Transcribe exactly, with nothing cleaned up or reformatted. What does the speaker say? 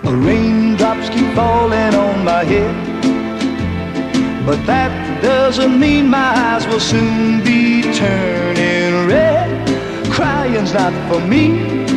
Raindrops keep falling on my head, but that doesn't mean my eyes will soon be turning red. Crying's not for me,